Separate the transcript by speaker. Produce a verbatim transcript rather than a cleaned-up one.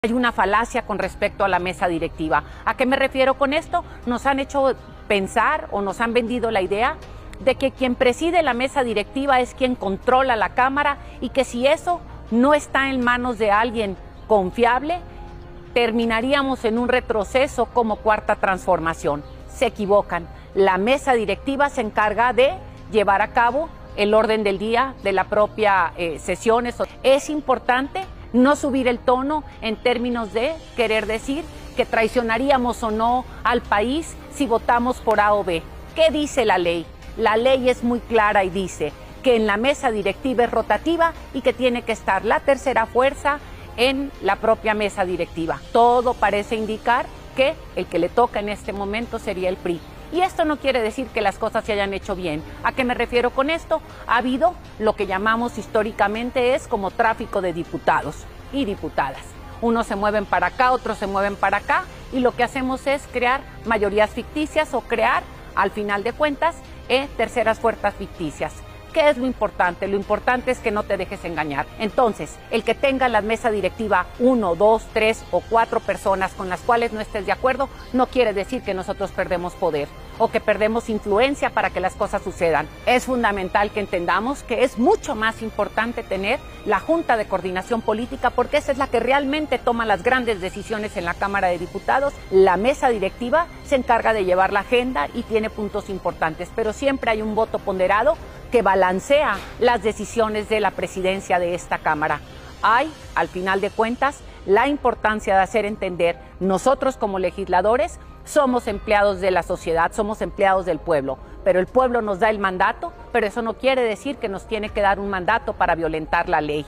Speaker 1: Hay una falacia con respecto a la mesa directiva. ¿A qué me refiero con esto? Nos han hecho pensar o nos han vendido la idea de que quien preside la mesa directiva es quien controla la Cámara y que si eso no está en manos de alguien confiable, terminaríamos en un retroceso como Cuarta Transformación. Se equivocan. La mesa directiva se encarga de llevar a cabo el orden del día de la propia eh, sesión. Es importante no subir el tono en términos de querer decir que traicionaríamos o no al país si votamos por A o B. ¿Qué dice la ley? La ley es muy clara y dice que en la mesa directiva es rotativa y que tiene que estar la tercera fuerza en la propia mesa directiva. Todo parece indicar que el que le toca en este momento sería el P R I. Y esto no quiere decir que las cosas se hayan hecho bien. ¿A qué me refiero con esto? Ha habido lo que llamamos históricamente es como tráfico de diputados y diputadas. Unos se mueven para acá, otros se mueven para acá y lo que hacemos es crear mayorías ficticias o crear, al final de cuentas, eh, terceras fuerzas ficticias. ¿Qué es lo importante? Lo importante es que no te dejes engañar. Entonces, el que tenga la mesa directiva uno, dos, tres o cuatro personas con las cuales no estés de acuerdo, no quiere decir que nosotros perdemos poder o que perdemos influencia para que las cosas sucedan. Es fundamental que entendamos que es mucho más importante tener la Junta de Coordinación Política porque esa es la que realmente toma las grandes decisiones en la Cámara de Diputados. La mesa directiva se encarga de llevar la agenda y tiene puntos importantes, pero siempre hay un voto ponderado que balancea las decisiones de la presidencia de esta Cámara. Hay, al final de cuentas, la importancia de hacer entender, nosotros como legisladores somos empleados de la sociedad, somos empleados del pueblo, pero el pueblo nos da el mandato, pero eso no quiere decir que nos tiene que dar un mandato para violentar la ley.